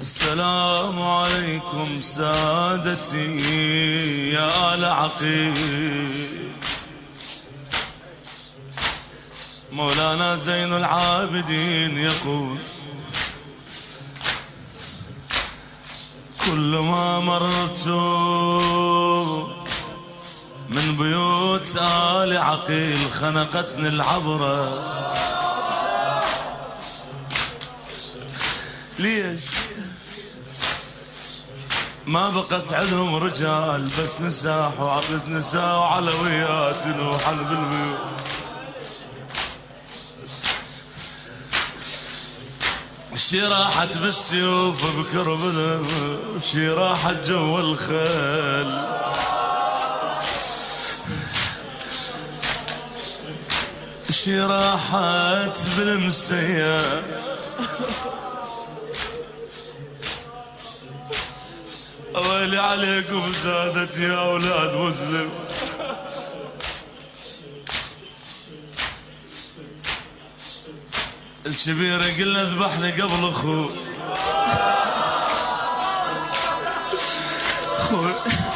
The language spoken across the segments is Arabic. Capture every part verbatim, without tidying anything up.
السلام عليكم سادتي يا آل عقيل. مولانا زين العابدين يقول: كل ما مررت من بيوت آل عقيل خنقتني العبرة. ليش؟ ما بقت عندهم رجال بس نساء بس نساء وعلويات نوحل بالبيوت. شي راحت بالسيوف بكربلاء وشي راحت جوا الخيل. شي راحت بالمسيا ويلي عليكم زادت يا أولاد مسلم. الكبير قلنا ذبحني قبل اخوي اخوي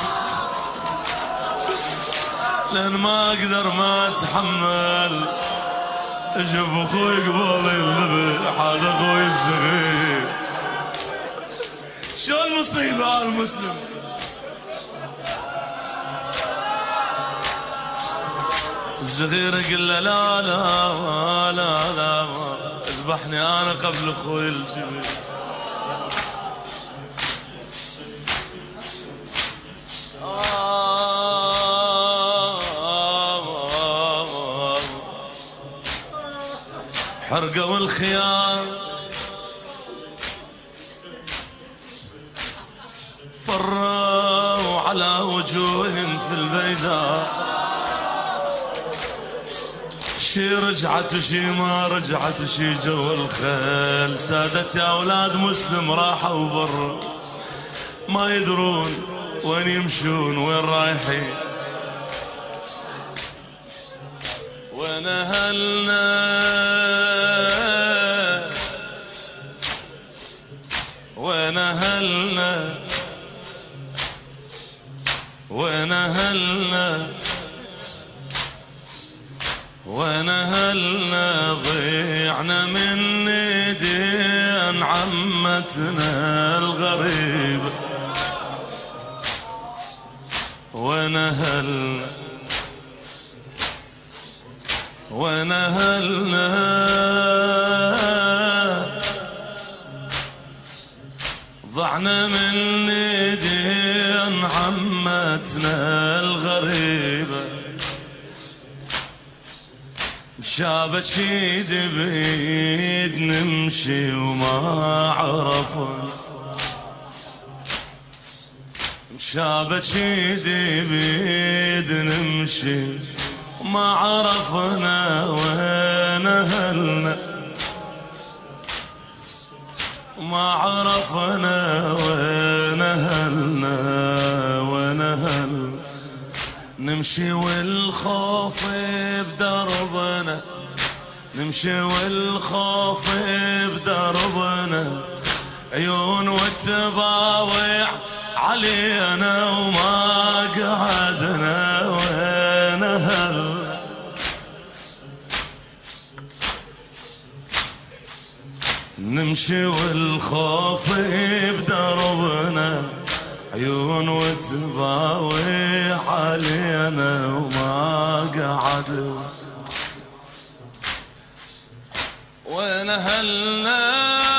لان ما اقدر ما اتحمل اشوف اخوي قبل ينذبح. هذا اخوي الصغير شو المصيبه على المسلم. الصغير قل له لا لا لا لا اذبحني انا قبل اخوي الكبير. حرقوا الخيام فروا على وجوههم في البيداء. شي رجعت وشي ما رجعت وشي جو الخيل. سادتي يا اولاد مسلم راحوا برا ما يدرون وين يمشون وين رايحين. وين اهلنا وين اهلنا وين اهلنا وين اهلنا ضيعنا من ايدين عمتنا الغريبة. وين اهلنا وين اهلنا ضعنا من ايدين عمتنا الغريبة. شابت شيد بيد نمشي وما عرفنا. شابت شيد بيد نمشي وما عرفنا وين اهلنا. ما عرفنا وين اهلنا وين اهلنا. نمشي والخوف بدربنا نمشي والخوف بدربنا. عيون وتباوع علينا وما قعدنا وين اهلنا. نمشي والخوف بدربنا عيون وتباوي علينا وما قعد. وين اهلنا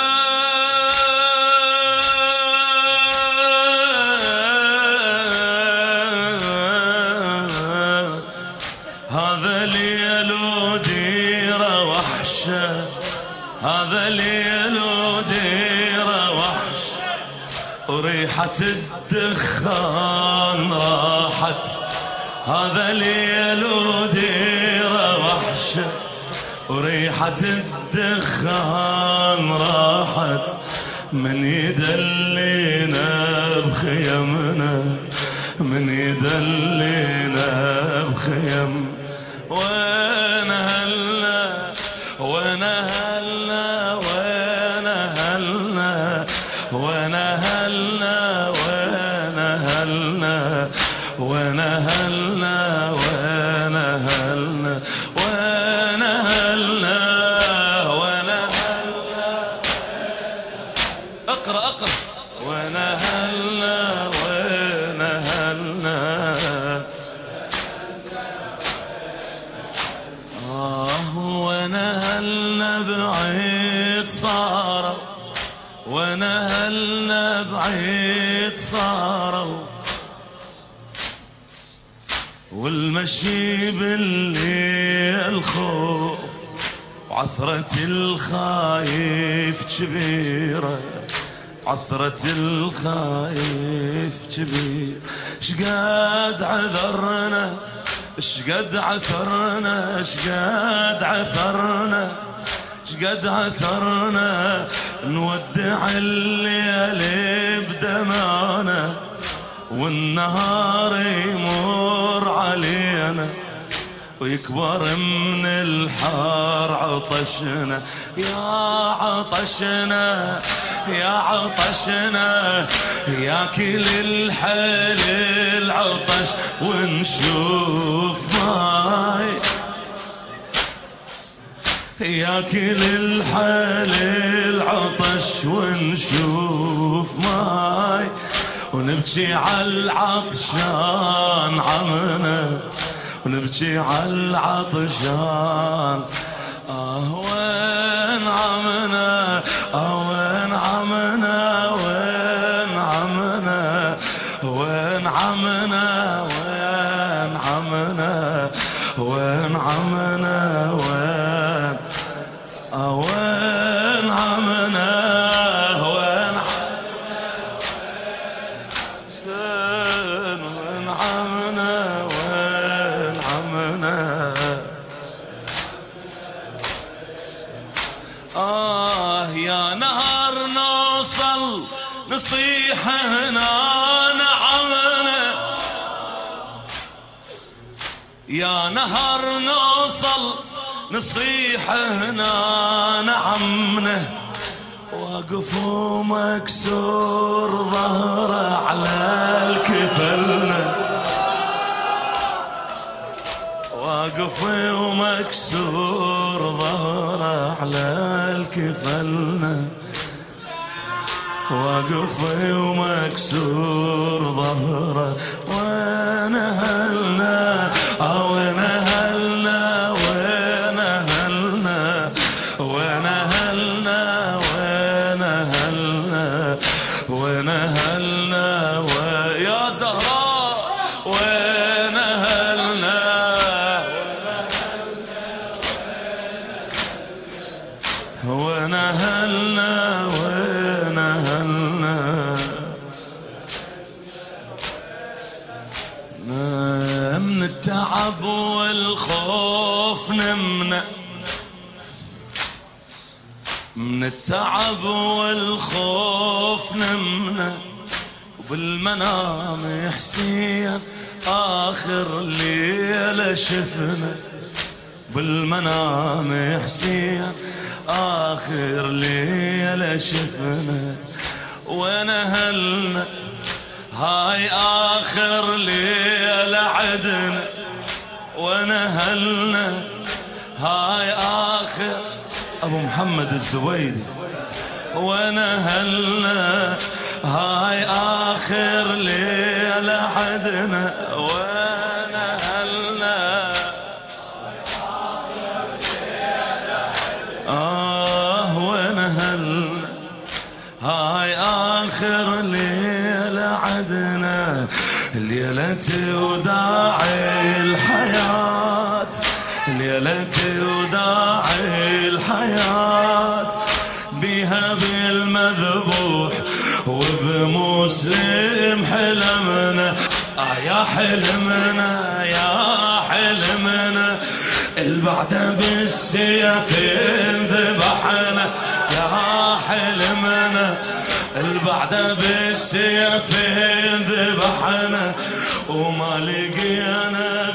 هذا ليل وديره وحشه. هذا ليل وديره وحشه وريحة الدخان راحت. هذا ليل وديره وحشه وريحة الدخان راحت. من يدلينا بخيمنا من يدلينا بخيم. وين اهلنا وين اهلنا وين اهلنا وين وانا هلنا بعيد صاروا والمشي بالليل خوف وعثرة الخايف كبيرة عثرة الخايف كبير. شقد عذرنا شقد عثرنا شقد عثرنا شقد عثرنا نودع الليل بدمانا والنهار يمر علينا ويكبر من الحار عطشنا يا عطشنا يا عطشنا يا كل الحل العطش ونشوف ماي يا كل الحل العطش ونشوف ماي ونبكي على العطشان عمنا ونبكي على العطشان. آه وين عمنا آه وين عمنا وين عمنا وين عمنا وين عمنا وين عمنا وين آه وين عمنا وين حسين وين عمنا وين عمنا. آه يا نهر نوصل نصيح هنا نعمنا يا نهر نوصل نصيح هنا نعمنا واقف ومكسور ظهره على الكفلنا واقف ومكسور ظهره على الكفلنا واقف ومكسور ظهره وين هلنا وين هلنا وين هلنا وين هلنا وين هلنا وين هلنا ويا زهراء وين هلنا وين هلنا وين هلنا. من التعب والخوف نمنا من التعب والخوف نمنا وبالمنام حسين آخر ليلة شفنا بالمنام حسين آخر ليلة شفنا وين هلنا هاي آخر ليلة عدنا وين هلنا هاي آخر أبو محمد الزويدي وين هلنا هاي آخر ليلة عدنا وين هلنا آه وين هلنا هاي آخر ليلة عدنا ليلة وداع الحياة ليلة وداع الحياة بها بالمذبوح وبمسلم حلمنا آه يا حلمنا يا حلمنا البعد بالسيف ذبحنا يا حلمنا البعد بالسيف ذبحنا وما لقينا